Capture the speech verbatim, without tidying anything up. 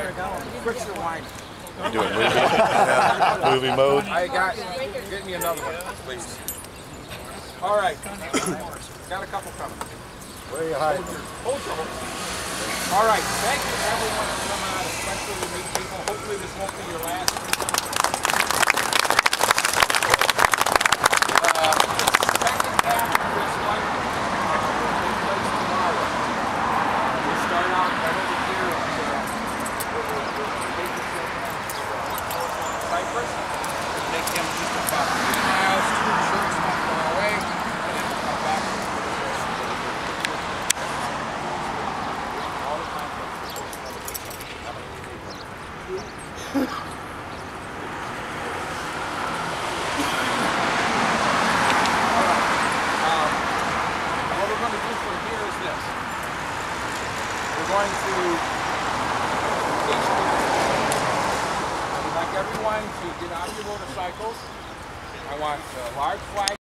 Quit your whining. You doing movie? Yeah. Movie mode? I got, get me another one, please. All right. Got a couple coming. Where are you hiding? Hold your horse. All right. Thank you everyone for coming out, especially to meet people. Hopefully this won't be your last meeting. Uh, second half of this one will take place tomorrow. We start out right over here at Cypress. Take him just about three miles to the church not far away, and then we'll come back to the all the time. We're going to teach you. I would like everyone to get out of your motorcycles. I want a large flag.